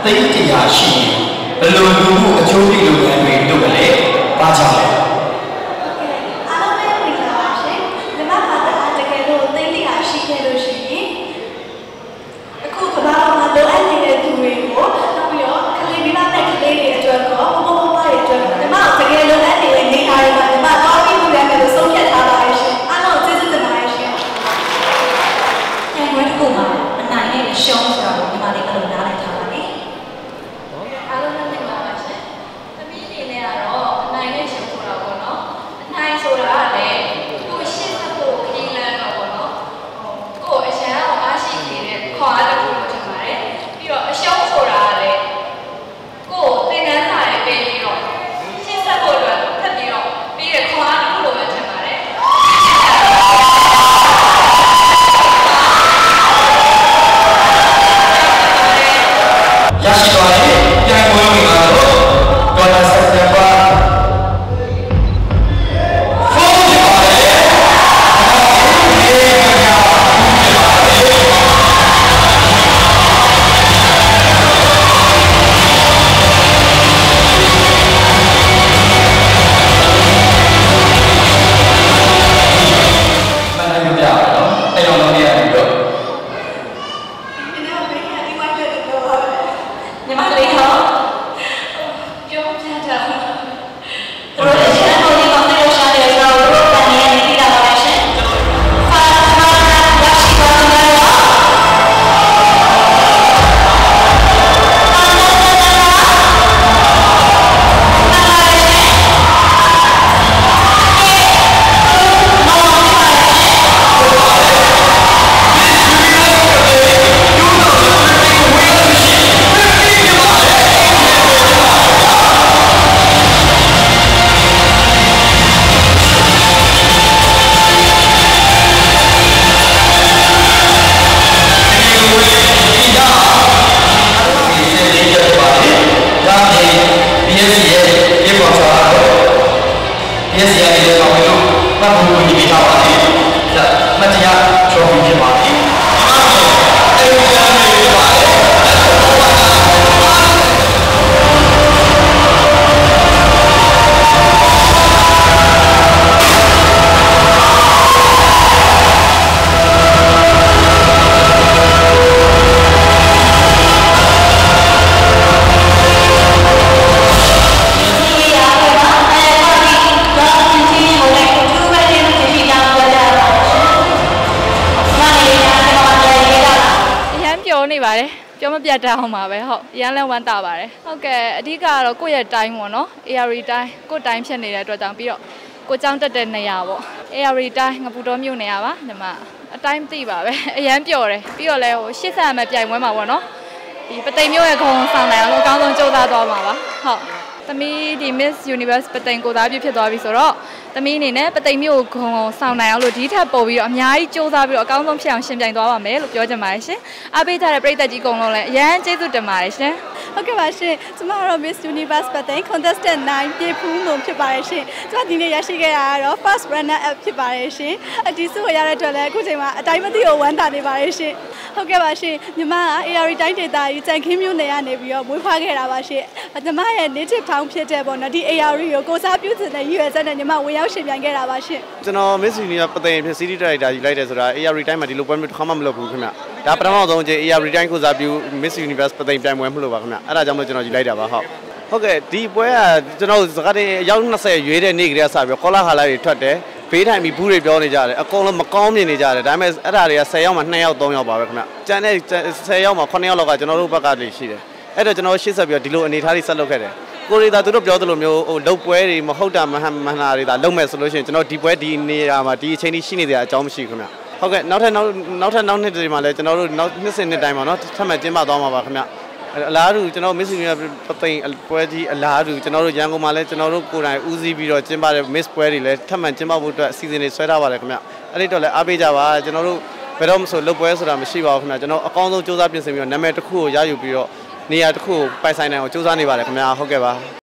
သိတရားရှိဘယ်လိုလူမှုအကျိုးပြုလုပ်ငန်းတွေလုပ်ကြလဲပါကြလဲအားလုံးပဲမင်္ဂလာပါရှင်ညီမဘာသာတကယ်လို့သိတရားရှိခဲ့လို့ရှိရင်အခုကဘာမှမလိုအပ်နေတဲ့သူတွေကိုနောက်ပြီးတော့ကလေးမိဘနဲ့ကလေးတွေအတွက်ကောဘဘဘရဲ့အတွက်ညီမတကယ်လို့အဲ့ဒီနေထားရမှာညီမတော့ပြီးလို့ရတယ်လို့ဆုံးဖြတ်ထားပါတယ်ရှင်အားလုံးကျေးဇူးတင်ပါတယ်ရှင်။အဲ့ဒီခုမှာအနိုင်နဲ့ရှုံးဆိုတော့ညီမလေးကလည်းနားလည်ထားပါမယ်။အားလုံးလည်းမင်္ဂလာပါရှင်။သမီးအနေနဲ့ကတော့အနိုင်နဲ့ရှုံးဆိုတာပေါ့နော်။အနိုင်ဆိုတာကလည်းကိုရှင်းဖို့ခင်းလန်းတော့ပေါ့နော်။ကိုအရန်အောင်အားရှိနေတဲ့ခေါ်အားတစ်ခုလို့ထင်ပါတယ်။ပြီးတော့အရှုံးဆိုတာကလည်းကိုသင်္ကန်းစာရဲ့ပြင်ပြီးတော့ရှင်းဖို့အတွက်ထပ်ပြီးတော့ပြီးရခေါ်အားတစ်ခုလို့ပဲထင်ပါတယ်။ရရှိသွားတဲ့ပြိုင်ပွဲတွေကတော့ဒေါ်လာစက်တင်ဘာနေပါတယ်ပြောမပြတ်တတ်အောင်ပါပဲဟုတ်ရန်လဲဝမ်းတာပါတယ်ဟုတ်ကဲ့အဓိကကတော့ကိုယ့်ရဲ့တိုင်းပေါ့နော် AR တိုင်းကိုယ့်တိုင်းဖြစ်နေတဲ့အတွက်ကြောင့်ပြီးတော့ကိုကျောင်းတက်တဲ့နေရာပေါ့ AR တိုင်းငပူတော်မြို့နေရာပါညီမအတိုင်းသိပါပဲအရန်ပျော်တယ်ပြီးတော့လဲဟို80မဲ့ပြိုင်ပွဲမှာပေါ့နော်ဒီပသိမ်မြို့ရဲ့ခုံဆောင်နိုင်အောင်လို့အကောင်းဆုံးကြိုးစားသွားမှာပါဟုတ်သမီးဒီ Miss Universe ပသိမ်ကိုသားပြဖြစ်သွားပြီဆိုတော့သမီးအနေနဲ့ပသိမ်မြို့ခုံဆောင်နိုင်အောင်လို့ဒီထက်ပိုပြီးတော့အများကြီးစူးစမ်းပြီးတော့အကောင်းဆုံးဖြစ်အောင်ရှင်ပြိုင်သွားပါမယ်လို့ပြောချင်ပါတယ်ရှင်အားပေးကြတဲ့ပရိသတ်ကြီးအကုန်လုံးလည်းအရန်ကျေးဇူးတင်ပါတယ်ရှင်ဟုတ်ကဲ့ပါရှင်ကျမကတော့ Miss Universe ပသိမ် Contestant 9ပြေဖူးမှုဖြစ်ပါတယ်ရှင်ကျမဒီနေ့ရရှိခဲ့တာကတော့ First Runner Up ဖြစ်ပါတယ်ရှင်အတီးစုရတဲ့အတွက်လည်းအခုချိန်မှာအတိုင်းမသိကိုဝမ်းသာနေပါတယ်ရှင်ဟုတ်ကဲ့ပါရှင်ညီမက AR တိုင်းဒေသကြီးကြံခင်းမြို့နယ်ကနေပြီးတော့မွေးဖွားခဲ့တာပါရှင်ညီမရဲ့ native town ဖြစ်တဲ့ပေါ့နော်ဒီ AR ကိုကိုစားပြုတဲ့ရည်ရွယ်ချက်နဲ့ညီမဝင်ရောက်ရှင်ပြိုင်ခဲ့တာပါရှင်ကျွန်တော် Miss Universe ပသိမ်ဖြစ် City Director ယူလိုက်တယ်ဆိုတာ AR တိုင်းမှာဒီလိုပွဲမျိုးတစ်ခါမှမလုပ်ဘူးခင်ဗျဒါပထမဆုံးအကြိမ် AR တိုင်းကိုစားပြု Miss Universe ပသိမ်ပြိုင်ပွဲမလို့ပါခင်ဗျအဲ့ဒါကြောင့်မို့ကျွန်တော်ယူလိုက်တာပါဟုတ်ကဲ့ဒီပွဲကကျွန်တော်စကားတည်းရောက်20ရွေးတဲ့နေ့ကလေးကစပြီးကောလာခါလာတွေထွက်တယ်ဘေးထိုင်ပြီးဘူးတွေပြောနေကြတယ်အကုန်လုံးမကောင်းမြင်နေကြတယ်ဒါပေမဲ့အဲ့ဒါတွေက10ယောက်မှ2ယောက်3ယောက်ပါပဲခင်ဗျကျန်တဲ့10ယောက်မှ9ယောက်လောက်ကကျွန်တော်တို့ဘက်ကလေးရှိတယ်အဲ့တော့ကျွန်တော်ရှေ့ဆက်ပြီးဒီလိုအနေထားလေးဆက်လုပ်ခဲ့တယ်ကိုရီသာသူတို့ပြောသလိုမျိုးဟိုလုတ်ပွဲတွေမဟုတ်တာမဟန်တာတွေဒါလုံးမဲ့ဆိုလို့ရှိရင်ကျွန်တော်ဒီပွဲဒီနေရာမှာဒီအချိန်ကြီးရှိနေတဲ့အကြောင်းမရှိဘူးခင်ဗျဟုတ်ကဲ့နောက်နှစ်တွေမှာလည်းကျွန်တော်တို့နောက်နှစ်စဉ်နှစ်တိုင်းမှာနော်ထပ်မံကျင်းပသွားမှာပါခင်ဗျအလားတူကျွန်တော် Miss Universe ပသိမ်ပွဲကြီးအလားတူကျွန်တော်တို့ရန်ကုန်မှာလည်းကျွန်တော်တို့ကိုယ်တိုင်ဦးစီးပြီးတော့ကျင်းပတဲ့ Miss ပွဲတွေလည်းထပ်မံကျင်းပဖို့အတွက်အစီအစဉ်တွေဆွဲထားပါတယ်ခင်ဗျအဲ့ဒီတော့လည်းအားပေးကြပါကျွန်တော်တို့ဘယ်တော့မှဆိုလုတ်ပွဲဆိုတာမရှိပါဘူးခင်ဗျကျွန်တော်အကောင်းဆုံးစူးစမ်းပြင်ဆင်ပြီးတော့နာမည်တစ်ခုကိုရယူပြီးတော့နေရာတစ်ခုကိုပိုင်ဆိုင်နိုင်အောင်စူးစမ်းနေပါတယ်ခင်ဗျဟုတ်ကဲ့ပါ